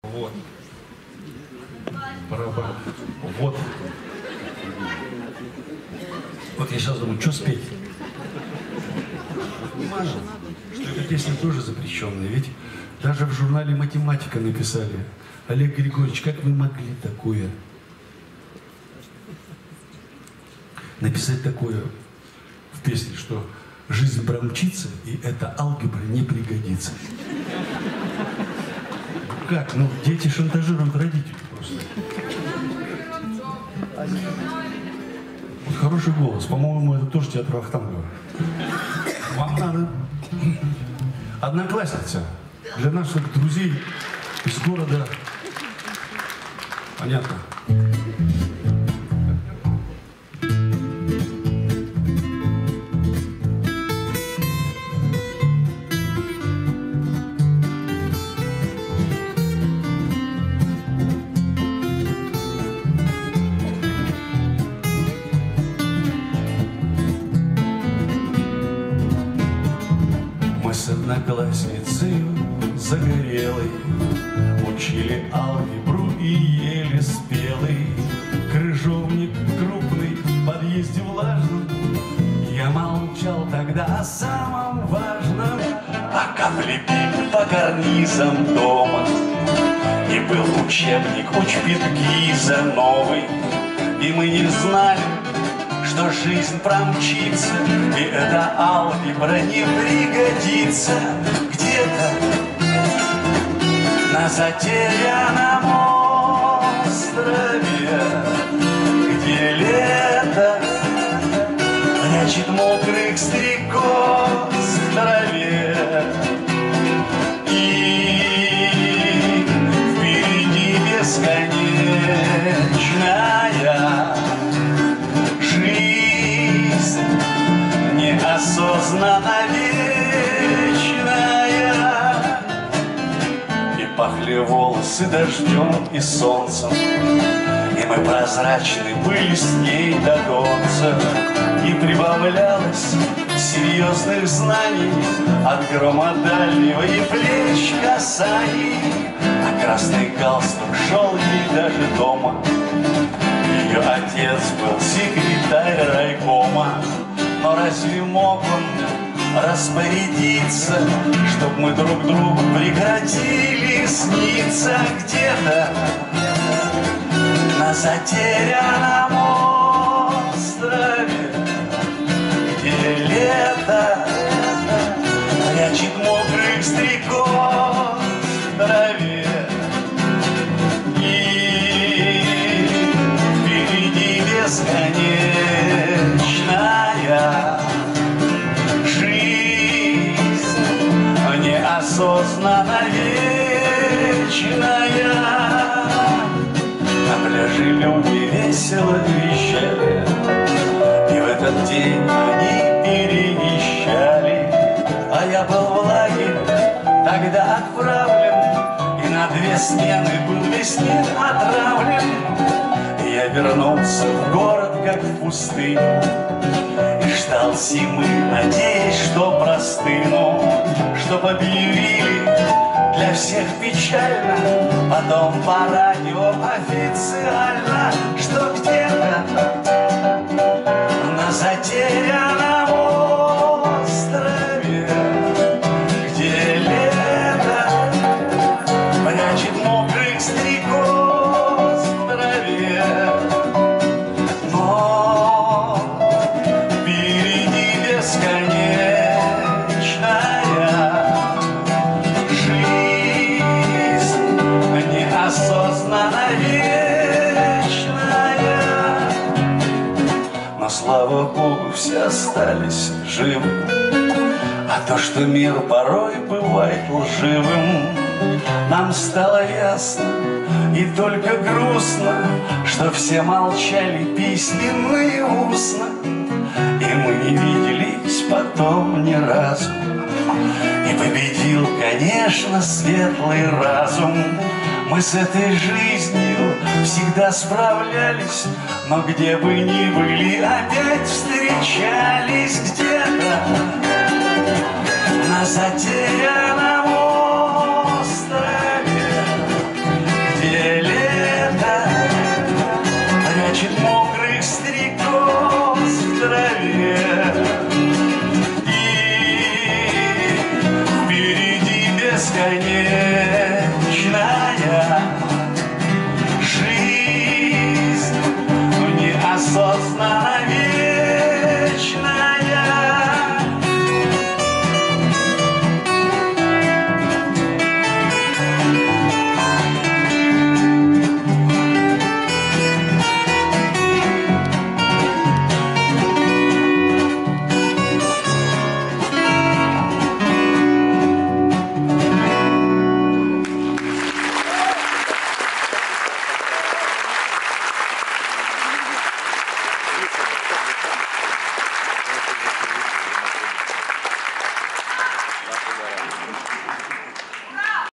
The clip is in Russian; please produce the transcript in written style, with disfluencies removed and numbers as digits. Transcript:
Вот. Барабан. Вот. Вот я сейчас думаю, что спеть? Понимаю, что эта песня тоже запрещенная. Ведь даже в журнале «Математика» написали: Олег Григорьевич, как вы могли такое написать такое в песне, что жизнь промчится, и эта алгебра не пригодится. Как? Ну, дети шантажируют родителей просто. Вот хороший голос. По-моему, это тоже театр Вахтангова. Вам надо... Одноклассница. Для наших друзей из города... Понятно. С одноклассницей загорелой учили алгебру и еле спелый. Крыжовник крупный в подъезде влажном. Я молчал тогда о самом важном. Пока влепили по карнизам дома, и был учебник учбит Гиза новый, и мы не знали, что жизнь промчится, и эта алгебра не пригодится. Где-то на затерянном острове, где лето прячет мокрых стрекоз в траве, и впереди бесконечная неосознанно вечная. И пахли волосы дождем и солнцем, и мы прозрачны были с ней до конца. И прибавлялось серьезных знаний от грома дальнего и плеч касаний. А красный галстук шел ей даже дома. Ее отец был секретарь райкома. Но разве мог он распорядиться, чтоб мы друг другу прекратили сниться? Где-то на затерянном острове, где лето прячет мокрых стрекоз в траве, и впереди бесконечная жизнь, неосознанно вечная. На пляже люди весело вещали, и в этот день они переезжали. А я был в лагерь тогда отправлен, и на 2 смены был весь мир отравлен. Я вернулся в город, как в пустыню, и ждал зимы, надеясь, что простыну, чтоб объявили для всех печально, потом по радио официально, что где-то на затерянном острове, где лето прячет мокрых стрекоз в траве, но впереди бесконечная жизнь, неосознанно вечная. Но, слава Богу, все остались живы, а то, что мир порой бывает лживым, нам стало ясно и только грустно, что все молчали письменно и устно, и мы не виделись потом ни разу. И победил, конечно, светлый разум. Мы с этой жизнью всегда справлялись, но где бы ни были, опять встречались где-то на затерянном